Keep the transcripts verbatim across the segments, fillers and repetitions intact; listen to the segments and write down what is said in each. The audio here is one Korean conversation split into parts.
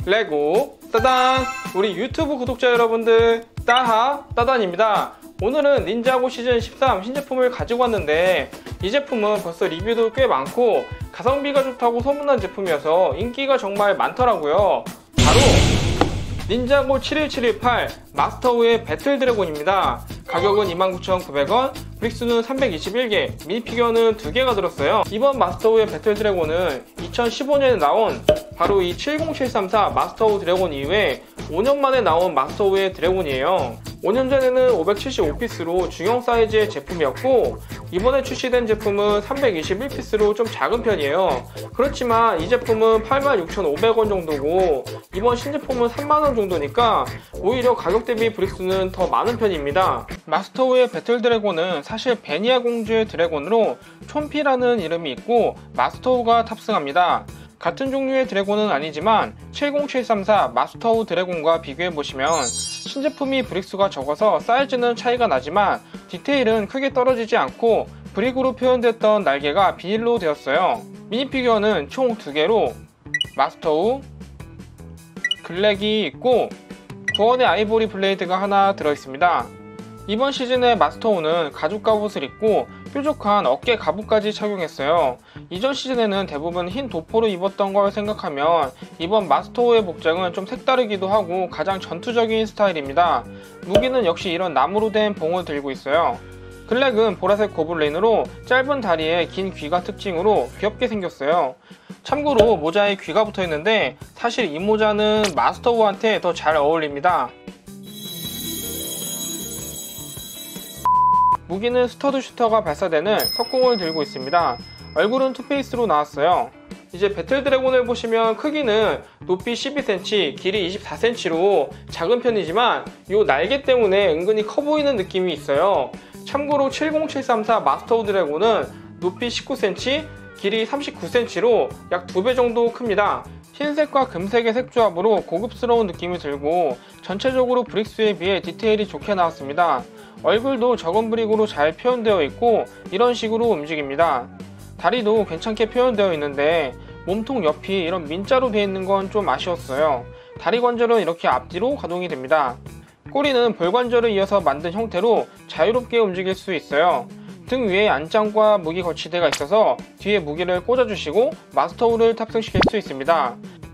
레고 따단! 우리 유튜브 구독자 여러분들, 따하 따단입니다. 오늘은 닌자고 시즌 십삼 신제품을 가지고 왔는데, 이 제품은 벌써 리뷰도 꽤 많고 가성비가 좋다고 소문난 제품이어서 인기가 정말 많더라고요. 바로 닌자고 칠일칠일팔 마스터우의 배틀 드래곤입니다. 가격은 이만 구천구백 원, 브릭스는 삼백이십일 개, 미니피규어는 두 개가 들었어요. 이번 마스터우의 배틀 드래곤은 이천십오 년에 나온 바로 이 칠공칠삼사 마스터우 드래곤 이후에 오 년 만에 나온 마스터우의 드래곤이에요. 오 년 전에는 오백칠십오 피스로 중형 사이즈의 제품이었고, 이번에 출시된 제품은 삼백이십일 피스로 좀 작은 편이에요. 그렇지만 이 제품은 팔만 육천오백 원 정도고, 이번 신제품은 삼만 원 정도니까 오히려 가격 대비 브릭스는 더 많은 편입니다. 마스터우의 배틀 드래곤은 사실 베니아 공주의 드래곤으로 촌피라는 이름이 있고 마스터우가 탑승합니다. 같은 종류의 드래곤은 아니지만 칠공칠삼사 마스터우 드래곤과 비교해보시면 신제품이 브릭수가 적어서 사이즈는 차이가 나지만 디테일은 크게 떨어지지 않고 브릭으로 표현됐던 날개가 비닐로 되었어요. 미니피규어는 총 두 개로 마스터우, 글렉이 있고 구원의 아이보리 블레이드가 하나 들어있습니다. 이번 시즌의 마스터우는 가죽 갑옷을 입고 뾰족한 어깨 갑옷까지 착용했어요. 이전 시즌에는 대부분 흰 도포로 입었던 걸 생각하면 이번 마스터우의 복장은 좀 색다르기도 하고 가장 전투적인 스타일입니다. 무기는 역시 이런 나무로 된 봉을 들고 있어요. 글렉은 보라색 고블린으로 짧은 다리에 긴 귀가 특징으로 귀엽게 생겼어요. 참고로 모자에 귀가 붙어있는데 사실 이 모자는 마스터우한테 더 잘 어울립니다. 무기는 스터드 슈터가 발사되는 석궁을 들고 있습니다. 얼굴은 투페이스로 나왔어요. 이제 배틀 드래곤을 보시면 크기는 높이 십이 센티미터, 길이 이십사 센티미터로 작은 편이지만 이 날개 때문에 은근히 커 보이는 느낌이 있어요. 참고로 칠공칠삼사 마스터우 드래곤은 높이 십구 센티미터, 길이 삼십구 센티미터로 약 두 배 정도 큽니다. 흰색과 금색의 색조합으로 고급스러운 느낌이 들고 전체적으로 브릭스에 비해 디테일이 좋게 나왔습니다. 얼굴도 적은 브릭으로 잘 표현되어 있고 이런 식으로 움직입니다. 다리도 괜찮게 표현되어 있는데 몸통 옆이 이런 민자로 되어 있는 건 좀 아쉬웠어요. 다리 관절은 이렇게 앞뒤로 가동이 됩니다. 꼬리는 볼 관절을 이어서 만든 형태로 자유롭게 움직일 수 있어요. 등 위에 안장과 무기 거치대가 있어서 뒤에 무기를 꽂아주시고 마스터우를 탑승시킬 수 있습니다.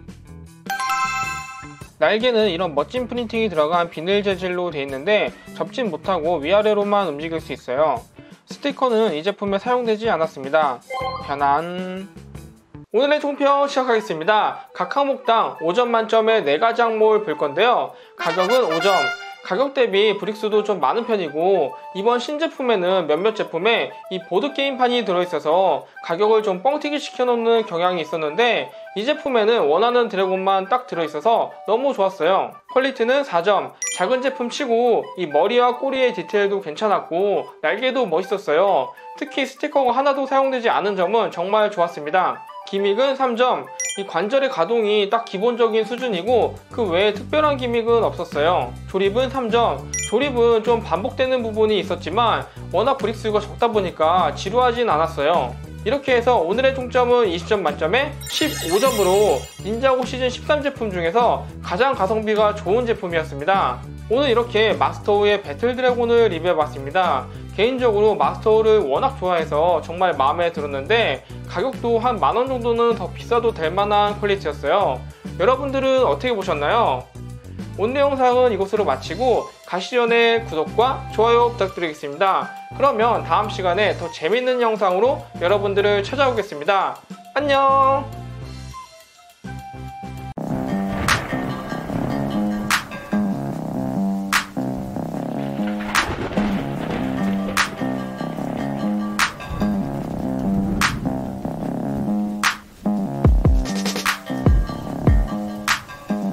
날개는 이런 멋진 프린팅이 들어간 비닐 재질로 되어 있는데 접진 못하고 위아래로만 움직일 수 있어요. 스티커는 이 제품에 사용되지 않았습니다. 편안. 오늘의 총평 시작하겠습니다. 각 항목당 오 점 만점에 네 가지 항목을 볼 건데요. 가격은 오 점. 가격 대비 브릭수도 좀 많은 편이고 이번 신제품에는 몇몇 제품에 이 보드게임판이 들어있어서 가격을 좀 뻥튀기 시켜놓는 경향이 있었는데 이 제품에는 원하는 드래곤만 딱 들어있어서 너무 좋았어요. 퀄리티는 사 점. 작은 제품 치고 이 머리와 꼬리의 디테일도 괜찮았고 날개도 멋있었어요. 특히 스티커가 하나도 사용되지 않은 점은 정말 좋았습니다. 기믹은 삼 점. 이 관절의 가동이 딱 기본적인 수준이고 그 외에 특별한 기믹은 없었어요. 조립은 삼 점. 조립은 좀 반복되는 부분이 있었지만 워낙 브릭스가 적다 보니까 지루하진 않았어요. 이렇게 해서 오늘의 총점은 이십 점 만점에 십오 점으로 닌자고 시즌 십삼 제품 중에서 가장 가성비가 좋은 제품이었습니다. 오늘 이렇게 마스터우의 배틀 드래곤을 리뷰해봤습니다. 개인적으로 마스터우를 워낙 좋아해서 정말 마음에 들었는데 가격도 한 만 원 정도는 더 비싸도 될 만한 퀄리티였어요. 여러분들은 어떻게 보셨나요? 오늘 영상은 이것으로 마치고 가시기 전에 구독과 좋아요 부탁드리겠습니다. 그러면 다음 시간에 더 재밌는 영상으로 여러분들을 찾아오겠습니다. 안녕!